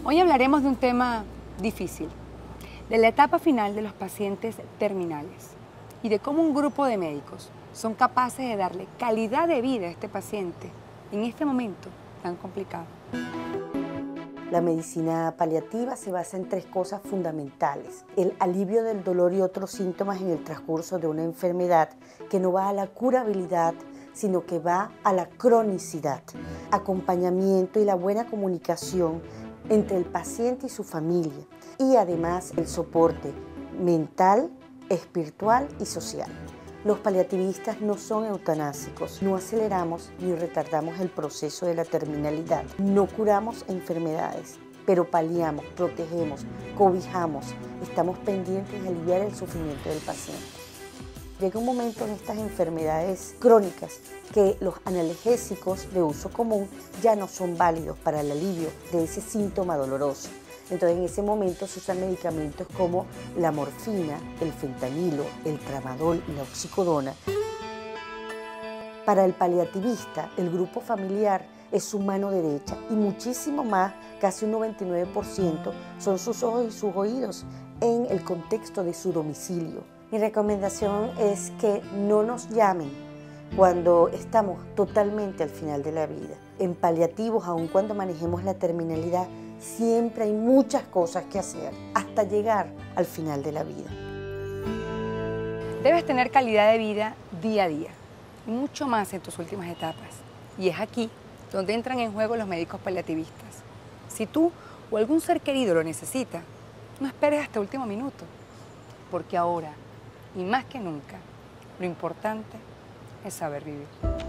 Hoy hablaremos de un tema difícil, de la etapa final de los pacientes terminales y de cómo un grupo de médicos son capaces de darle calidad de vida a este paciente en este momento tan complicado. La medicina paliativa se basa en tres cosas fundamentales: el alivio del dolor y otros síntomas en el transcurso de una enfermedad que no va a la curabilidad, sino que va a la cronicidad, acompañamiento y la buena comunicación entre el paciente y su familia, y además el soporte mental, espiritual y social. Los paliativistas no son eutanásicos, no aceleramos ni retardamos el proceso de la terminalidad, no curamos enfermedades, pero paliamos, protegemos, cobijamos, estamos pendientes de aliviar el sufrimiento del paciente. Llega un momento en estas enfermedades crónicas que los analgésicos de uso común ya no son válidos para el alivio de ese síntoma doloroso. Entonces en ese momento se usan medicamentos como la morfina, el fentanilo, el tramadol y la oxicodona. Para el paliativista, el grupo familiar es su mano derecha y muchísimo más, casi un 99%, son sus ojos y sus oídos en el contexto de su domicilio. Mi recomendación es que no nos llamen cuando estamos totalmente al final de la vida. En paliativos, aun cuando manejemos la terminalidad, siempre hay muchas cosas que hacer hasta llegar al final de la vida. Debes tener calidad de vida día a día y mucho más en tus últimas etapas. Y es aquí donde entran en juego los médicos paliativistas. Si tú o algún ser querido lo necesita, no esperes hasta el último minuto, porque ahora, y más que nunca, lo importante es saber vivir.